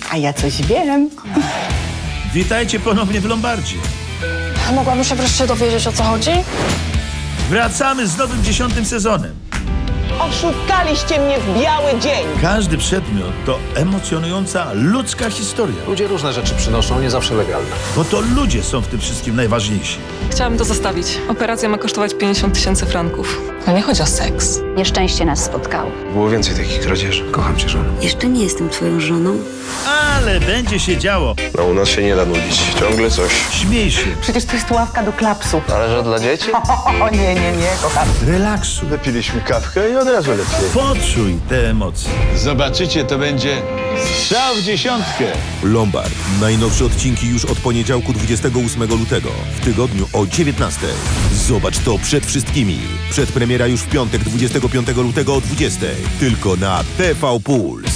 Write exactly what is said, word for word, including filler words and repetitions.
A ja coś wiem. Witajcie ponownie w Lombardzie. Mogłabym się wreszcie dowiedzieć, o co chodzi? Wracamy z nowym dziesiątym sezonem. Oszukaliście mnie w biały dzień. Każdy przedmiot to emocjonująca ludzka historia. Ludzie różne rzeczy przynoszą, nie zawsze legalne. Bo to ludzie są w tym wszystkim najważniejsi. Chciałabym to zostawić. Operacja ma kosztować pięćdziesiąt tysięcy franków. To nie chodzi o seks. Nieszczęście nas spotkało. Było więcej takich kradzieży. Kocham cię, żono. Jeszcze nie jestem twoją żoną. Ale będzie się działo. No u nas się nie da nudzić. Ciągle coś. Śmiej się. Przecież to jest ławka do klapsu. Ale że dla dzieci? O nie, nie, nie, kocham. Relaksu. Wypiliśmy kawkę i od razu lepiej. Poczuj te emocje. Zobaczycie, to będzie strzał w dziesiątkę. Lombard. Najnowsze odcinki już od poniedziałku dwudziestego ósmego lutego. W tygodniu o dziewiętnastej. Zobacz to przed wszystkimi. Przedpremiera już w piątek dwudziestego piątego lutego o dwudziestej. Tylko na T V Puls.